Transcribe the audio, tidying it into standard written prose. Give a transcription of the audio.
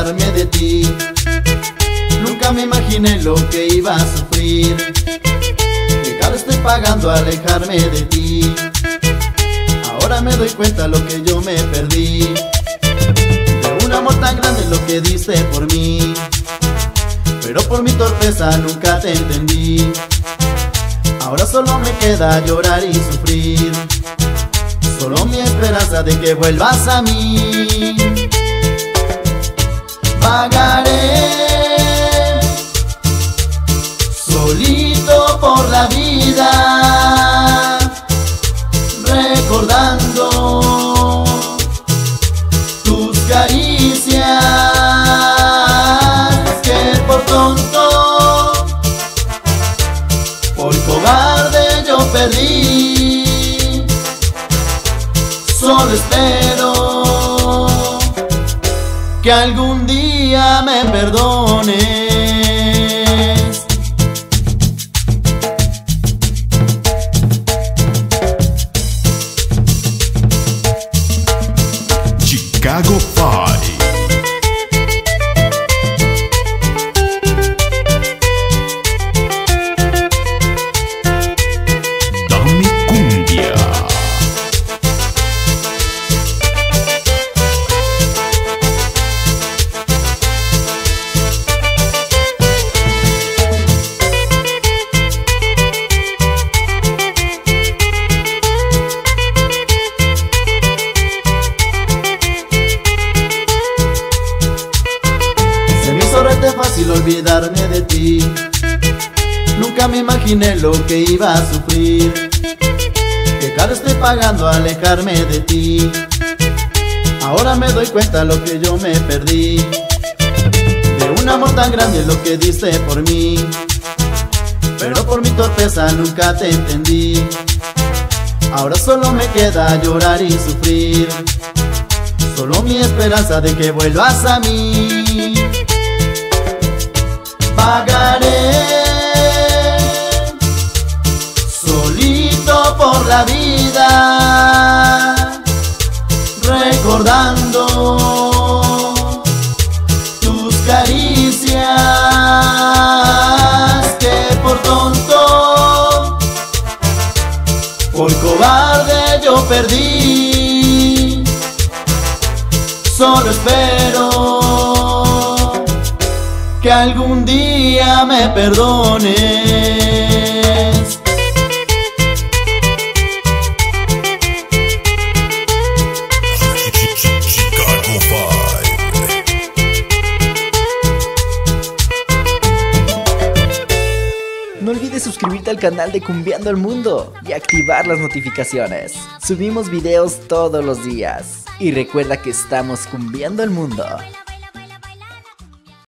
olvidarme de ti. Nunca me imaginé lo que iba a sufrir, que caro estoy pagando a alejarme de ti. Ahora me doy cuenta lo que yo me perdí, de un amor tan grande lo que diste por mí. Pero por mi torpeza nunca te entendí. Ahora solo me queda llorar y sufrir, solo mi esperanza de que vuelvas a mí. Vagaré solito por la vida, recordando tus caricias que por tonto, por cobarde yo perdí. Solo espero que algún día me perdones. Chicago 5. Dame cumbia. Es fácil olvidarme de ti. Nunca me imaginé lo que iba a sufrir, que caro estoy pagando a alejarme de ti. Ahora me doy cuenta lo que yo me perdí, de un amor tan grande lo que diste por mí. Pero por mi torpeza nunca te entendí. Ahora solo me queda llorar y sufrir, solo mi esperanza de que vuelvas a mí. Vagaré solito por la vida, recordando tus caricias que por tonto, por cobarde yo perdí. Solo espero que algún día me perdones. Chicago 5. No olvides suscribirte al canal de Cumbiando el Mundo y activar las notificaciones. Subimos videos todos los días. Y recuerda que estamos cumbiando el mundo.